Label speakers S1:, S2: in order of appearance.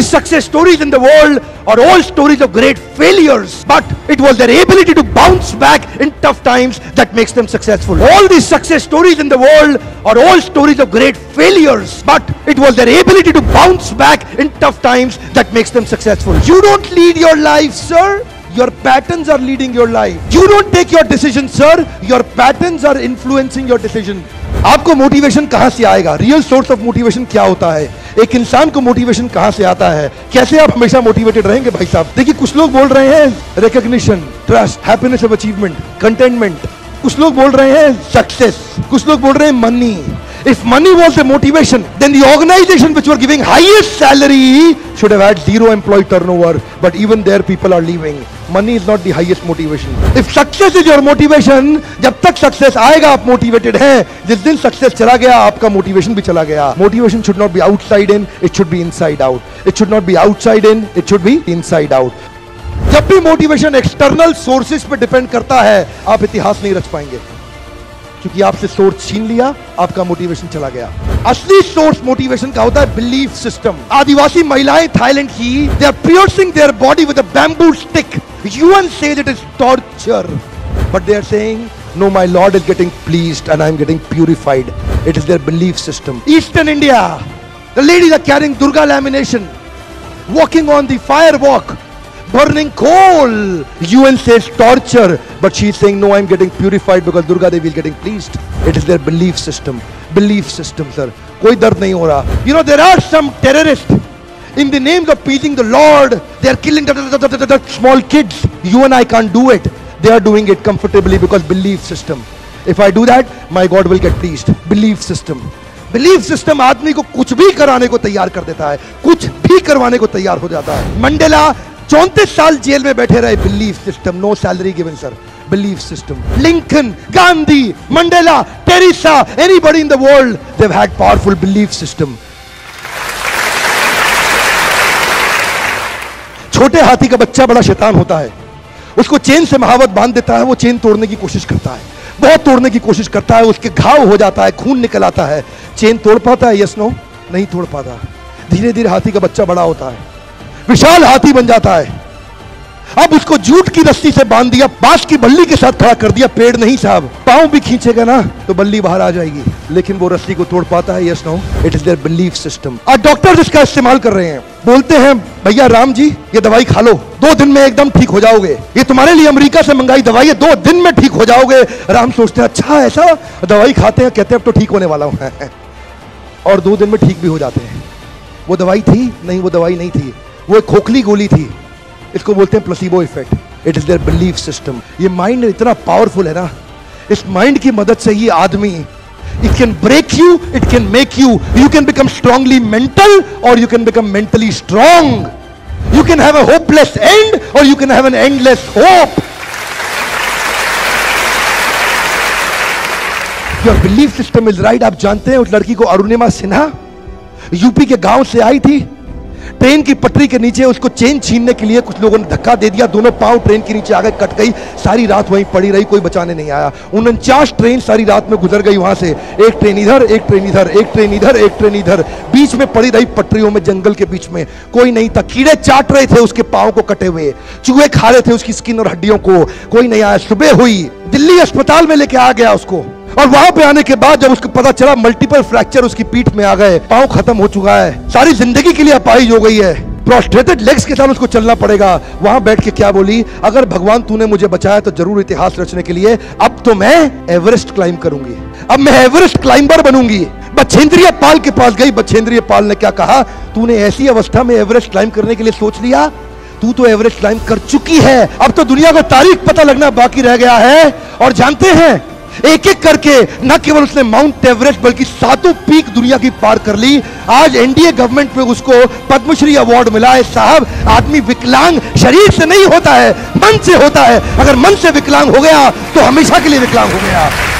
S1: the success stories in the world are all stories of great failures, but it was their ability to bounce back in tough times that makes them successful. All the success stories in the world are all stories of great failures, but it was their ability to bounce back in tough times that makes them successful. You don't lead your life, sir. Your patterns are leading your life. You don't take your decision, sir. Your patterns are influencing your decision. आपको motivation कहां से आएगा? Real source of motivation क्या होता है? एक इंसान को मोटिवेशन कहां से आता है? कैसे आप हमेशा मोटिवेटेड रहेंगे भाई साहब? देखिए, कुछ लोग बोल रहे हैं recognition, trust, happiness of achievement, containment. कुछ लोग बोल रहे हैं सक्सेस, कुछ लोग बोल रहे हैं money. If money was the motivation, then the organization which were giving highest salary should have had zero employee turnover, but even there people are leaving. Money is not the highest motivation. If success is your motivation, जब तक success आएगा आप motivated हैं, जिस दिन success चला गया आपका motivation भी चला गया. Motivation should not be outside in, it should be inside out. It should not be outside in, it should be inside out. जब भी मोटिवेशन एक्सटर्नल सोर्सेस पे डिपेंड करता है, आप इतिहास नहीं रच पाएंगे, क्योंकि आपसे सोर्स छीन लिया, आपका मोटिवेशन चला गया. असली सोर्स मोटिवेशन का होता है बिलीफ सिस्टम. आदिवासी महिलाएं थाईलैंड की, they are piercing their body with a bamboo stick. UN says it is torture, but they are saying, no, my Lord is getting pleased and I am getting purified. It is their belief system. Eastern India, the ladies are carrying Durga lamination, walking on the fire walk, burning coal. UN says torture, but she is saying, no, I am getting purified because Durga Devi is getting pleased. It is their belief system. Belief system, sir. कोई दर्द नहीं हो रहा. You know, there are some terrorists, in the names of pleasing the Lord, they are killing the small kids. You and I can't do it. They are doing it comfortably because belief system. If I do that, my God will get pleased. Belief system. Belief system आदमी को कुछ भी कराने को तैयार कर देता है, कुछ भी करवाने को तैयार हो जाता है. मंडेला 34 साल जेल में बैठे रहे. Belief system. No salary given, sir. Belief system. Lincoln, Gandhi, Mandela, Teresa, anybody in the world, they've had powerful belief system. छोटे हाथी का बच्चा बड़ा शैतान होता है. उसको चेन से महावत बांध देता है, वो चेन तोड़ने की कोशिश करता है, बहुत तोड़ने की कोशिश करता है, उसके घाव हो जाता है, खून निकल आता है. चेन तोड़ पाता है? यस नो, नहीं तोड़ पाता. धीरे धीरे हाथी का बच्चा बड़ा होता है, विशाल हाथी बन जाता है. अब उसको जूट की रस्सी से बांध दिया, बांस की बल्ली के साथ खड़ा कर दिया. पेड़ नहीं साहब, पांव भी खींचेगा ना तो बल्ली बाहर आ जाएगी, लेकिन वो रस्सी को तोड़ पाता है? Yes no. It is their belief system. और डॉक्टर इसका इस्तेमाल कर रहे हैं, बोलते हैं भैया राम जी ये दवाई खा लो, 2 दिन में एकदम ठीक हो जाओगे. ये तुम्हारे लिए अमेरिका से मंगाई दवाई है, 2 दिन में ठीक हो जाओगे. राम सोचते हैं अच्छा ऐसा, दवाई खाते हैं, कहते हैं अब तो ठीक होने वाला हूं और 2 दिन में ठीक भी हो जाते हैं. वो दवाई थी? नहीं, वो दवाई नहीं थी, वो एक खोखली गोली थी. इसको बोलते हैं placebo effect. It is their belief system. ये माइंड इतना पावरफुल है ना, इस माइंड की मदद से ही आदमी, it can break you, it can make you. You can become strongly mental or you can become mentally strong. You can have a hopeless end or you can have an endless hope. Your belief system is right. आप जानते हैं उस लड़की को, Arunima Sinha, UP के गांव से आई थी. ट्रेन की पटरी के नीचे उसको चेन छीनने के लिए कुछ लोगों ने धक्का दे दिया, दोनों पांव ट्रेन के नीचे आ गए, कट गई. सारी रात वहीं पड़ी रही, कोई बचाने नहीं आया. 49 ट्रेन सारी रात में गुजर गई वहां से. एक ट्रेन इधर, एक ट्रेन इधर, एक ट्रेन इधर, एक ट्रेन इधर, बीच में पड़ी रही पटरियों में, जंगल के बीच में. कोई नहीं था. कीड़े चाट रहे थे उसके पांव को कटे हुए, चूहे खा रहे थे उसकी स्किन और हड्डियों को. कोई नहीं आया. सुबह हुई, दिल्ली अस्पताल में लेके आ गया उसको, और वहां पे आने के बाद जब उसको पता चला मल्टीपल फ्रैक्चर उसकी पीठ में आ गए, पांव खत्म हो चुका है, सारी जिंदगी के लिए अपाहिज हो गई है, प्रोस्ट्रेटेड लेग्स के साथ उसको चलना पड़ेगा. वहां बैठ के क्या बोली? अगर भगवान तूने मुझे बचाया तो जरूर इतिहास रचने के लिए अब तो मैं एवरेस्ट क्लाइंब करूंगी, अब मैं एवरेस्ट क्लाइंबर बनूंगी. बछेंद्रिय पाल के पास गई. बछेंद्रिय पाल ने क्या कहा? तूने ऐसी अवस्था में एवरेस्ट क्लाइंब करने के लिए सोच लिया? तू तो एवरेस्ट क्लाइंब कर चुकी है, अब तो दुनिया को तारीख पता लगना बाकी रह गया है. और जानते हैं, एक एक करके न केवल उसने माउंट एवरेस्ट बल्कि 7 पीक दुनिया की पार कर ली. आज एनडीए गवर्नमेंट में उसको पद्मश्री अवार्ड मिला है. साहब, आदमी विकलांग शरीर से नहीं होता है, मन से होता है. अगर मन से विकलांग हो गया तो हमेशा के लिए विकलांग हो गया.